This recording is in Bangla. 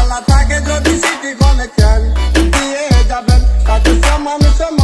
জানা থাকে যদি সিটি কানেকশন দিয়ে যাবেন তাকে সমান সমান